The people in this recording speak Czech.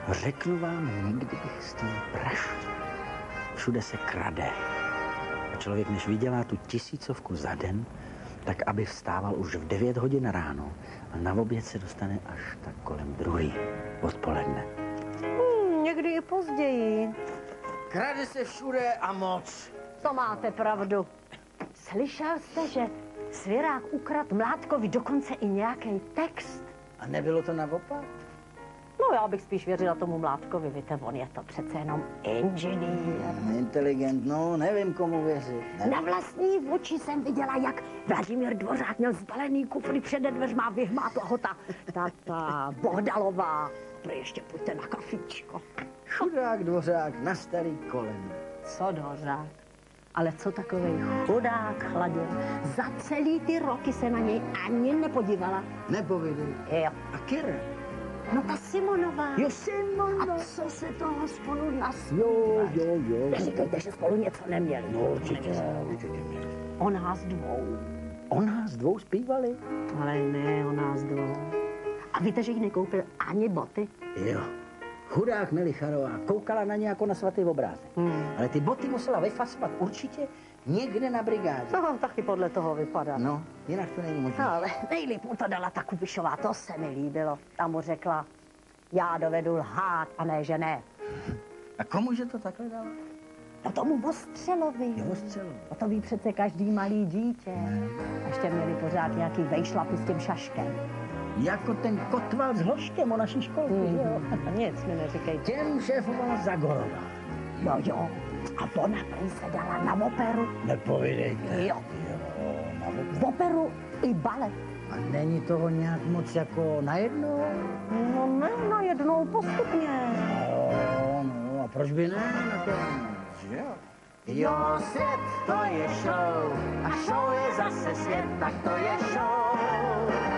Řeknu vám, nikdy bych s tím praštil. Všude se krade. A člověk, než vydělá tu 1000 za den, tak aby vstával už v 9 hodin ráno a na oběd se dostane až tak kolem 2 odpoledne. Někdy i později. Krade se všude a moc. To máte pravdu. Slyšel jste, že svěrák ukradl Mládkovi dokonce i nějaký text? A nebylo to naopak? No, já bych spíš věřila tomu Mládkovi, víte, on je to přece jenom inženýr. Inteligent, no, nevím, komu věřit. Nevím. Na vlastní oči jsem viděla, jak Vladimír Dvořák měl zbalený kufry před dveřma, vyhmátla ho ta Bohdalová. Prý ještě pojďte na kafičko. Chudák Dvořák na starý kolem. Co Dvořák? Ale co takovej chudák chladil? Za celý ty roky se na něj ani nepodívala. Nepověděl. Jo. A Kira? No ta Simonová. Jo, Simona. A co se toho spolu nasmívali? Jo. Neříkejte, že spolu něco neměli. No, určitě měli. O nás dvou. O nás dvou zpívali? Ale ne, o nás dvou. A víte, že jí nekoupil ani boty? Jo. Chudák Melicharová koukala na ně jako na svatý obrázek. Ale ty boty musela vyfasovat určitě někde na brigádě. No, taky podle toho vypadá. No, jinak to není možné. No, ale nejlíp mu to dala ta Kubišová, to se mi líbilo. Tam mu řekla, já dovedu lhát a ne, že ne. A komuže to takhle dala? No tomu Vostřelovi. Jo, Vostřelovi. O to ví přece každý malý dítě. A ještě měli pořád nějaký vejšlapy s tím šaškem. Jako ten Kotval s Hloškem o naší školky, jo? Nic mi neříkejte. Těm šéfovala Zagorová. Jo. A ona prý se dala na operu. Nepovídejte. Jo. Na operu. V operu i balet. A není toho nějak moc jako najednou? No ne, najednou postupně. No, a proč by ne? Že jo? Jo, svět, to je show. A show je zase svět, tak to je show.